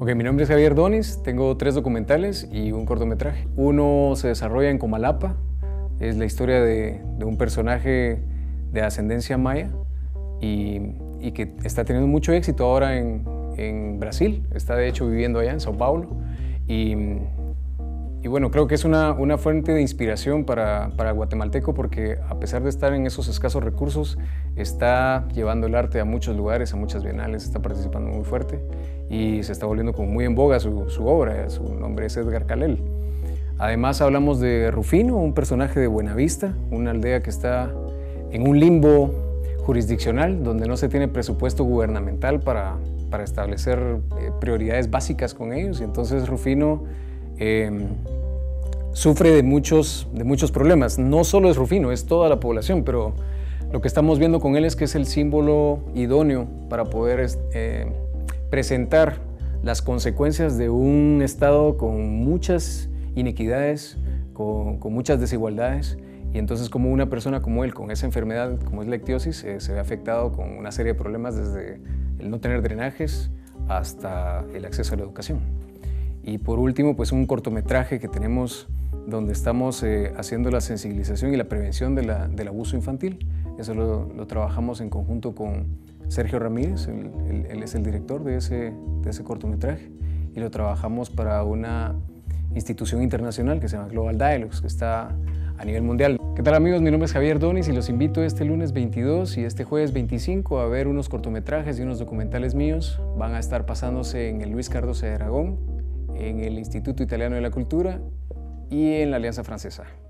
Ok, mi nombre es Javier Donis, tengo 3 documentales y un cortometraje. Uno se desarrolla en Comalapa, es la historia de un personaje de ascendencia maya y que está teniendo mucho éxito ahora en Brasil, está de hecho viviendo allá en Sao Paulo y bueno, creo que es una fuente de inspiración para el guatemalteco porque a pesar de estar en esos escasos recursos, está llevando el arte a muchos lugares, a muchas bienales, está participando muy fuerte y se está volviendo como muy en boga su obra, su nombre es Edgar Calel. Además hablamos de Rufino, un personaje de Buenavista, una aldea que está en un limbo jurisdiccional donde no se tiene presupuesto gubernamental para establecer prioridades básicas con ellos y entonces Rufino sufre de muchos problemas. No solo es Rufino, es toda la población, pero lo que estamos viendo con él es que es el símbolo idóneo para poder presentar las consecuencias de un Estado con muchas inequidades, con muchas desigualdades, y entonces como una persona como él, con esa enfermedad como es la ictiosis, se ve afectado con una serie de problemas desde el no tener drenajes hasta el acceso a la educación. Y por último, pues un cortometraje que tenemos donde estamos haciendo la sensibilización y la prevención del abuso infantil. Eso lo trabajamos en conjunto con Sergio Ramírez, él es el director de ese cortometraje, y lo trabajamos para una institución internacional que se llama Global Dialogues, que está a nivel mundial. ¿Qué tal amigos? Mi nombre es Javier Donis y los invito este lunes 22 y este jueves 25 a ver unos cortometrajes y unos documentales míos. Van a estar pasándose en el Luis Cardoso de Aragón, en el Instituto Italiano de la Cultura y en la Alianza Francesa.